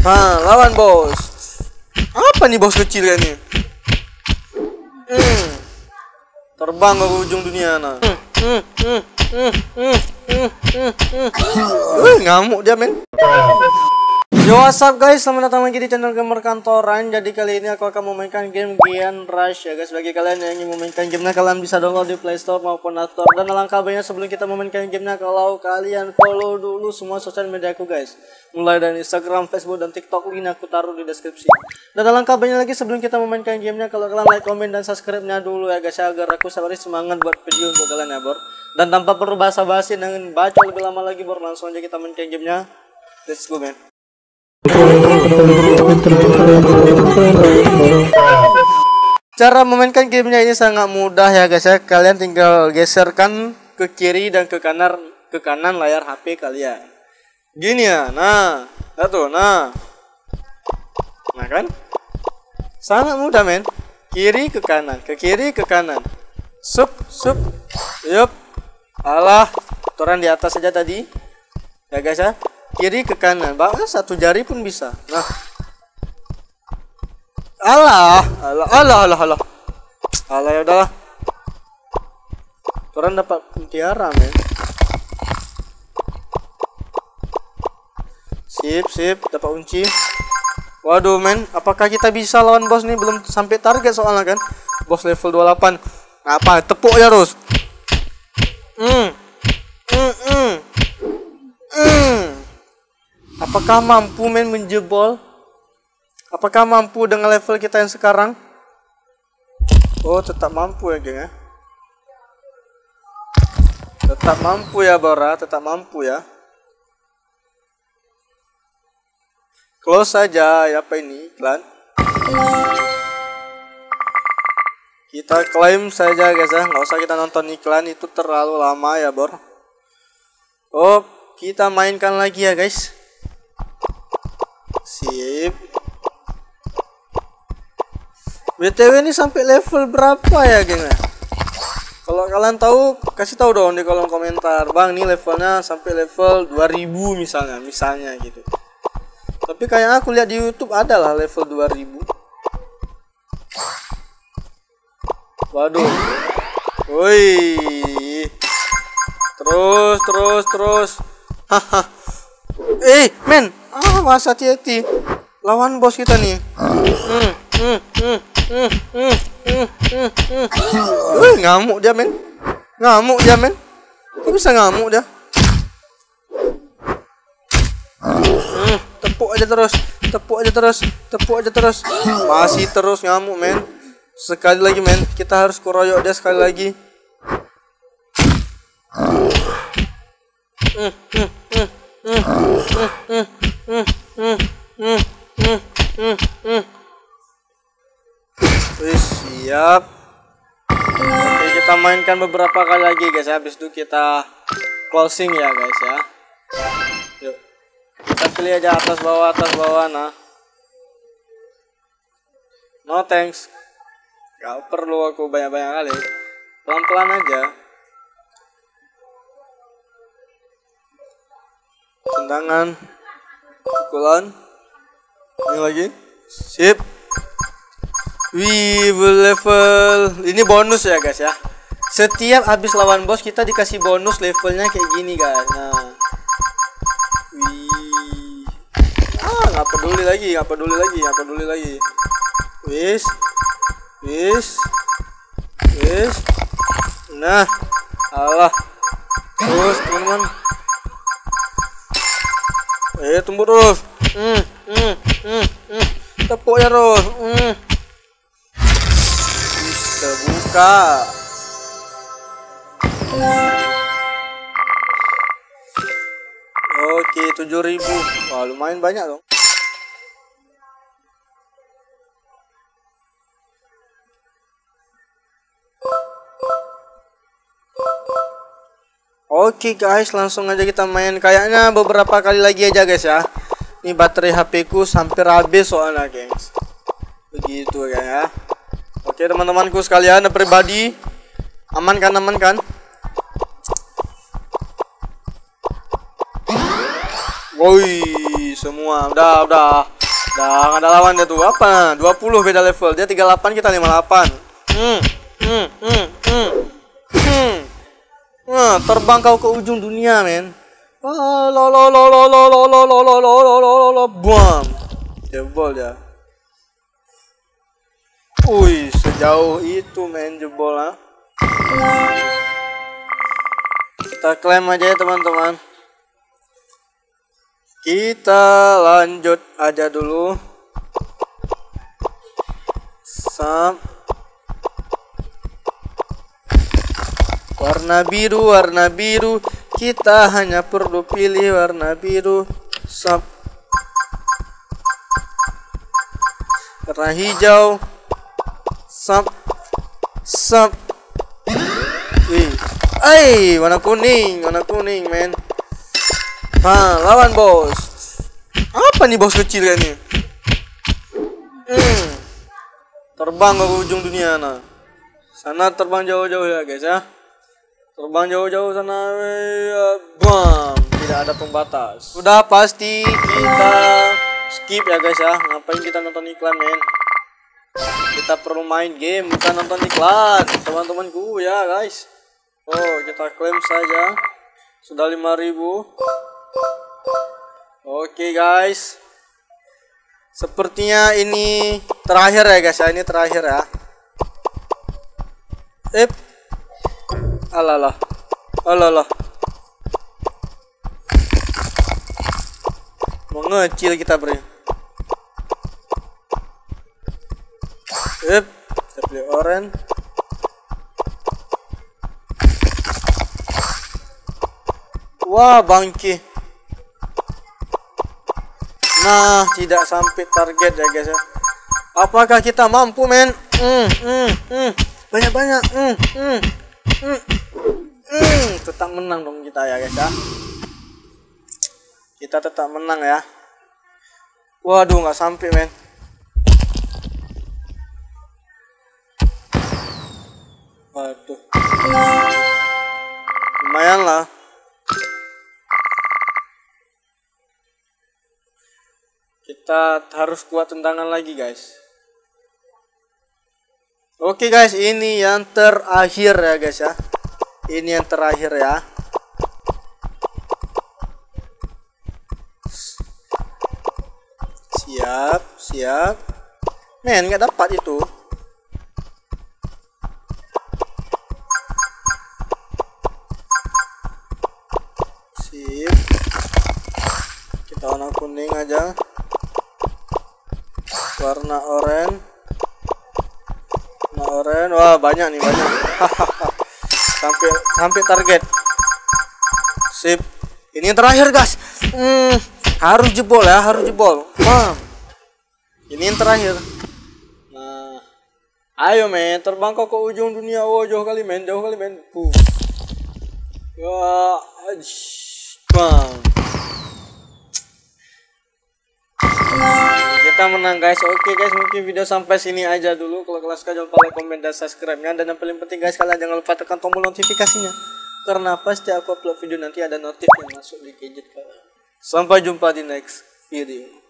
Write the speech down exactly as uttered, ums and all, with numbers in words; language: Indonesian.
Nah, lawan bos. Apa nih bos kecil kayaknya? Hmm. Terbang ke ujung dunia nah. Hmm, hmm, hmm, hmm, hmm, hmm, hmm. Uh, ngamuk dia men. Yo, what's up guys, selamat datang lagi di channel Gamer Kantoran. Jadi kali ini aku akan memainkan game Gian Rush ya guys. Bagi kalian yang ingin memainkan gamenya, kalian bisa download di Play Store maupun App Store. Dan alangkah baiknya sebelum kita memainkan gamenya, kalau kalian follow dulu semua sosial media aku guys, mulai dari Instagram, Facebook, dan TikTok. Link aku taruh di deskripsi. Dan alangkah baiknya lagi sebelum kita memainkan gamenya, kalau kalian like, komen, dan subscribe-nya dulu ya guys, agar aku selalu semangat buat video untuk kalian ya bor. Dan tanpa perlu basa-basi dan baca lebih lama lagi bor, langsung aja kita mainkan gamenya. Let's go man. Cara memainkan gamenya ini sangat mudah ya guys ya. Kalian tinggal geserkan ke kiri dan ke kanan ke kanan layar H P kalian. Gini ya. Nah, satu. Nah. Nah kan? Sangat mudah men. Kiri ke kanan, ke kiri ke kanan. Sup, sup. Yup. Alah, toran di atas saja tadi. Ya guys ya. Kiri ke kanan, bahkan satu jari pun bisa. Nah, alah, alah, alah, alah, alah, alah ya udahlah. Orang dapat mutiara men. Sip, sip, dapat kunci. Waduh men, apakah kita bisa lawan bos nih? Belum sampai target soalnya kan. Bos level dua puluh delapan. Apa? Tepuk ya terus. Hmm, hmm, hmm, hmm. Apakah mampu men menjebol? Apakah mampu dengan level kita yang sekarang? Oh, tetap mampu ya geng ya. Tetap mampu ya Bora, tetap mampu ya. Close saja ya, apa ini iklan. Kita klaim saja guys ya, nggak usah kita nonton iklan, itu terlalu lama ya Bor. Oh, kita mainkan lagi ya guys. Sip. B T W ini sampai level berapa ya geng ya? Kalau kalian tahu, kasih tahu dong di kolom komentar. Bang, ini levelnya sampai level dua ribu misalnya, misalnya gitu. Tapi kayak aku lihat di YouTube adalah level dua ribu. Waduh. Woi. Terus, terus, terus. Haha. Eh, men. Ah, mas hati-hati. Lawan bos kita nih. Hmm, hmm, hmm, hmm, hmm, hmm, hmm, hmm. Uh, ngamuk dia men. Ngamuk dia men. Kok bisa ngamuk dia? Hmm, tepuk aja terus. Tepuk aja terus. Tepuk aja terus. Masih terus ngamuk men. Sekali lagi men. Kita harus keroyok dia sekali lagi. Hmm, hmm, hmm, hmm, hmm, hmm. Hmm, hmm, hmm, hmm, hmm, hmm. Wih, siap. Oke, kita mainkan beberapa kali lagi guys ya. Habis itu kita closing ya guys ya. Yuk, kita pilih aja atas bawah atas bawah. Nah, no thanks. Gak perlu aku banyak-banyak kali. Pelan-pelan aja. Tendangan, pukulan. Ini lagi. Sip. Wih, level. Ini bonus ya guys ya. Setiap habis lawan bos kita dikasih bonus levelnya kayak gini guys. Nah. Wih. Ah, nggak peduli lagi, nggak peduli lagi, nggak peduli lagi. Wis. Wis. Wis. Nah. Alah. Terus teman-teman. Eh, tunggu terus. Hmm, hmm, hmm, hmm. Tepuk ya terus. Hmm. Bisa buka. Oke, tujuh ribu. Wah, lumayan banyak dong. Oke guys, langsung aja kita main. Kayaknya beberapa kali lagi aja guys ya. Ini baterai H P ku hampir habis soalnya gengs. Begitu ya. Oke teman-temanku sekalian, pribadi. Aman kan, aman kan? Woi, semua. Udah, udah. Udah, nggak ada lawan dia tuh. Apa? dua puluh beda level. Dia tiga puluh delapan, kita lima puluh delapan. Hmm. Hmm. Hmm. Hmm. Hmm. Nah, terbang kau ke ujung dunia, men. Ah, lo lo lo lo lo lo lo lo lo lo lo lo lo bam. Jebol ya. Wih, sejauh itu men jebol ah. Kita klaim aja ya teman-teman. Kita lanjut aja dulu. Sam. Warna biru, warna biru. Kita hanya perlu pilih warna biru. Sam. Warna hijau. Sam. Sam. Wih. Ay, warna kuning, warna kuning, men. Ha, lawan bos. Apa nih bos kecil kan nih? Hmm. Terbang ke ujung dunia nah. Sana terbang jauh-jauh ya guys ya. Terbang jauh-jauh sana. Bam, tidak ada pembatas. Sudah pasti kita skip ya guys ya. Ngapain kita nonton iklan, men? Kita perlu main game, bukan nonton iklan, teman-temanku ya guys. Oh, kita klaim saja. Sudah lima ribu. Oke guys. Sepertinya ini terakhir ya guys ya. Ini terakhir ya. Ep. Alalah. Alalah. Mengecil kita beri. Ep. Kita pilih orange. Wah, bangki. Nah, tidak sampai target ya guys ya. Apakah kita mampu, men? Hmm, hmm, hmm. Banyak-banyak. Hmm, hmm, hmm. Hmm, tetap menang dong kita ya guys ya. Kita tetap menang ya. Waduh, nggak sampai, men. Waduh. Lumayan lah. Kita harus kuat tendangan lagi guys. Oke guys, ini yang terakhir ya guys ya. Ini yang terakhir ya. Siap, siap. Men, nggak dapat itu. Sip. Kita warna kuning aja. Warna oranye. Warna oranye. Wah, banyak nih, banyak. sampai sampai target. Sip. Ini yang terakhir, guys. Hmm, harus jebol ya, harus jebol. Wah. Ini yang terakhir. Nah, ayo men, terbang kau ke ujung dunia. Oh, jauh kali men, jauh kali men. Puh. Wah, bang. Kita menang guys. Oke guys, mungkin video sampai sini aja dulu. Kalau kalian suka jangan lupa like, komen, dan subscribe-nya. Dan yang paling penting guys, kalian jangan lupa tekan tombol notifikasinya, karena pasti aku upload video nanti ada notif yang masuk di gadget kalian. Sampai jumpa di next video.